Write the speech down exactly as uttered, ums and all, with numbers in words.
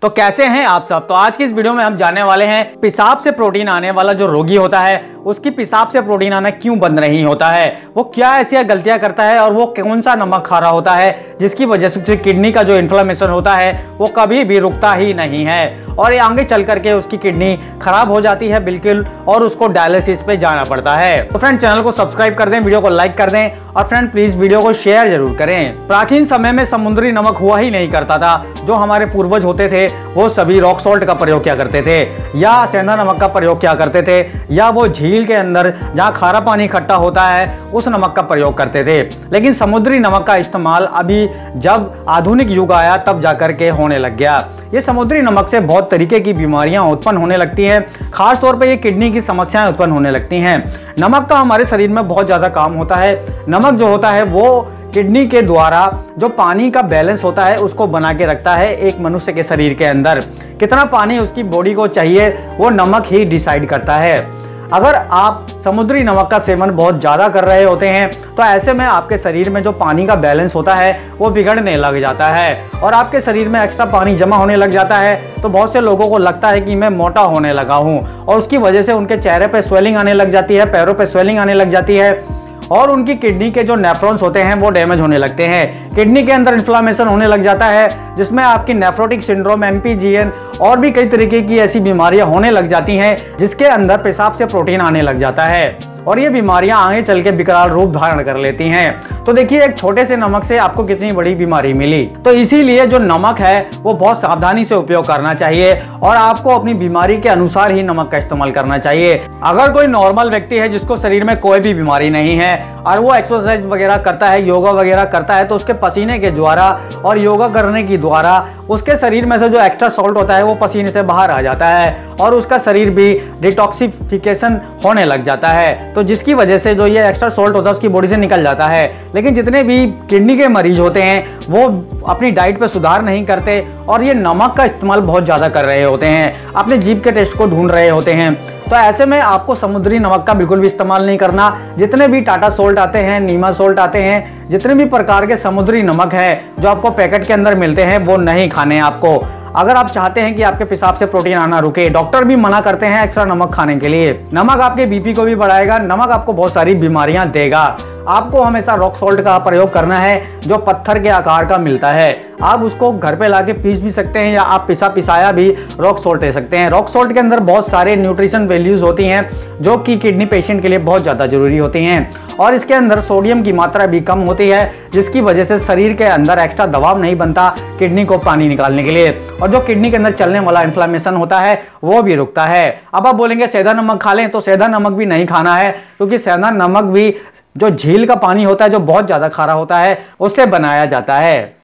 तो कैसे हैं आप सब। तो आज की इस वीडियो में हम जानने वाले हैं पेशाब से प्रोटीन आने वाला जो रोगी होता है उसकी पेशाब से प्रोटीन आना क्यों बंद नहीं होता है, वो क्या ऐसी गलतियां करता है और वो कौन सा नमक खा रहा होता है जिसकी वजह से किडनी का जो इन्फ्लेमेशन होता है वो कभी भी रुकता ही नहीं है और ये आगे चल करके उसकी किडनी खराब हो जाती है बिल्कुल और उसको डायलिसिस पे जाना पड़ता है। तो फ्रेंड चैनल को सब्सक्राइब कर दें, वीडियो को लाइक कर दें और फ्रेंड प्लीज वीडियो को शेयर जरूर करें। प्राचीन समय में समुद्री नमक हुआ ही नहीं करता था। जो हमारे पूर्वज होते थे वो सभी रॉक सॉल्ट का प्रयोग किया करते थे या सेंधा नमक का प्रयोग किया करते थे या वो झील के अंदर जहाँ खारा पानी इकट्ठा होता है उस नमक का प्रयोग करते थे। लेकिन समुद्री नमक का इस्तेमाल अभी जब आधुनिक युग आया तब जाकर के होने लग गया। ये समुद्री नमक से बहुत तरीके की बीमारियां उत्पन्न होने लगती हैं, खास तौर पे ये किडनी की समस्याएं उत्पन्न होने लगती हैं। नमक का हमारे शरीर में बहुत ज़्यादा काम होता है। नमक जो होता है वो किडनी के द्वारा जो पानी का बैलेंस होता है उसको बना के रखता है। एक मनुष्य के शरीर के अंदर कितना पानी उसकी बॉडी को चाहिए वो नमक ही डिसाइड करता है। अगर आप समुद्री नमक का सेवन बहुत ज़्यादा कर रहे होते हैं तो ऐसे में आपके शरीर में जो पानी का बैलेंस होता है वो बिगड़ने लग जाता है और आपके शरीर में एक्स्ट्रा पानी जमा होने लग जाता है। तो बहुत से लोगों को लगता है कि मैं मोटा होने लगा हूँ और उसकी वजह से उनके चेहरे पे स्वेलिंग आने लग जाती है, पैरों पे स्वेलिंग आने लग जाती है और उनकी किडनी के जो नेफ्रॉन्स होते हैं वो डैमेज होने लगते हैं। किडनी के अंदर इन्फ्लामेशन होने लग जाता है जिसमें आपकी nephrotic syndrome, M P G N और भी कई तरीके की ऐसी बीमारियां होने लग जाती हैं जिसके अंदर पेशाब से प्रोटीन आने लग जाता है और ये बीमारियां आगे चल के विकराल रूप धारण कर लेती हैं। तो देखिए एक छोटे से नमक से आपको कितनी बड़ी बीमारी मिली। तो इसीलिए जो नमक है वो बहुत सावधानी से उपयोग करना चाहिए और आपको अपनी बीमारी के अनुसार ही नमक का इस्तेमाल करना चाहिए। अगर कोई नॉर्मल व्यक्ति है जिसको शरीर में कोई भी बीमारी नहीं है और वो एक्सरसाइज वगैरह करता है, योगा वगैरह करता है तो उसके पसीने के द्वारा और योगा करने की द्वारा उसके शरीर में से जो एक्स्ट्रा सॉल्ट होता है वो पसीने से बाहर आ जाता है और उसका शरीर भी डिटॉक्सिफिकेशन होने लग जाता है। तो जिसकी वजह से जो ये एक्स्ट्रा सॉल्ट होता है उसकी बॉडी से निकल जाता है। लेकिन जितने भी किडनी के मरीज होते हैं वो अपनी डाइट पे सुधार नहीं करते और ये नमक का इस्तेमाल बहुत ज़्यादा कर रहे होते हैं, अपने जीभ के टेस्ट को ढूंढ रहे होते हैं। तो ऐसे में आपको समुद्री नमक का बिल्कुल भी इस्तेमाल नहीं करना। जितने भी टाटा सोल्ट आते हैं, नीमा सोल्ट आते हैं, जितने भी प्रकार के समुद्री नमक हैं जो आपको पैकेट के अंदर मिलते हैं वो नहीं खाने आपको। अगर आप चाहते हैं कि आपके पेशाब से प्रोटीन आना रुके, डॉक्टर भी मना करते हैं एक्स्ट्रा नमक खाने के लिए। नमक आपके बीपी को भी बढ़ाएगा, नमक आपको बहुत सारी बीमारियां देगा। आपको हमेशा रॉक सॉल्ट का प्रयोग करना है जो पत्थर के आकार का मिलता है। आप उसको घर पे लाके पीस भी सकते हैं या आप पिसा पिसाया भी रॉक सॉल्ट ले सकते हैं। रॉक सॉल्ट के अंदर बहुत सारे न्यूट्रिशन वैल्यूज होती हैं जो कि किडनी पेशेंट के लिए बहुत ज़्यादा जरूरी होती हैं और इसके अंदर सोडियम की मात्रा भी कम होती है जिसकी वजह से शरीर के अंदर एक्स्ट्रा दबाव नहीं बनता किडनी को पानी निकालने के लिए और जो किडनी के अंदर चलने वाला इन्फ्लेमेशन होता है वो भी रुकता है। अब आप बोलेंगे सेंधा नमक खा लें, तो सेंधा नमक भी नहीं खाना है क्योंकि सेंधा नमक भी जो झील का पानी होता है जो बहुत ज़्यादा खारा होता है उससे बनाया जाता है।